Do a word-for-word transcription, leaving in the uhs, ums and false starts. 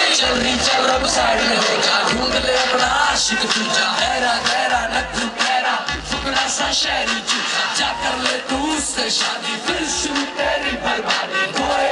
चल रही चल रब साइड में हो जा, ढूंढ ले अपना आशिक तुझा, तेरा तेरा नखरू तेरा फुकरा सा शहरी चूसा, जा कर ले तू उससे शादी, फिर शुरू तेरी बर्बादी।